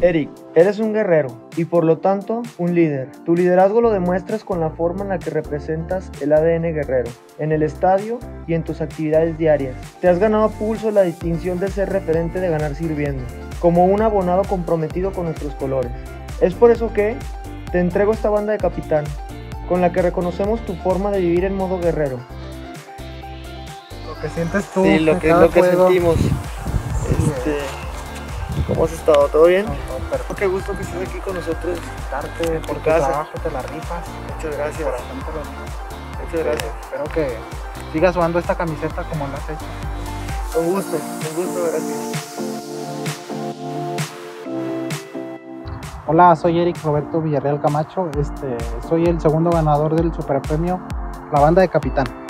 Eric, eres un guerrero y por lo tanto un líder. Tu liderazgo lo demuestras con la forma en la que representas el ADN guerrero, en el estadio y en tus actividades diarias. Te has ganado a pulso la distinción de ser referente de ganar sirviendo, como un abonado comprometido con nuestros colores. Es por eso que te entrego esta banda de capitán, con la que reconocemos tu forma de vivir en modo guerrero. Lo que sientes tú. Sí, lo que sentimos. ¿Cómo has estado? ¿Todo bien? Perfecto. Qué gusto que estés aquí con nosotros. Felicitarte por tu casa. trabajo, te la rifas. Muchas gracias. Muchas gracias. Espero que sigas usando esta camiseta como la has hecho. Con gusto, gracias. Hola, soy Eric Roberto Villarreal Camacho. Soy el segundo ganador del superpremio La Banda de Capitán.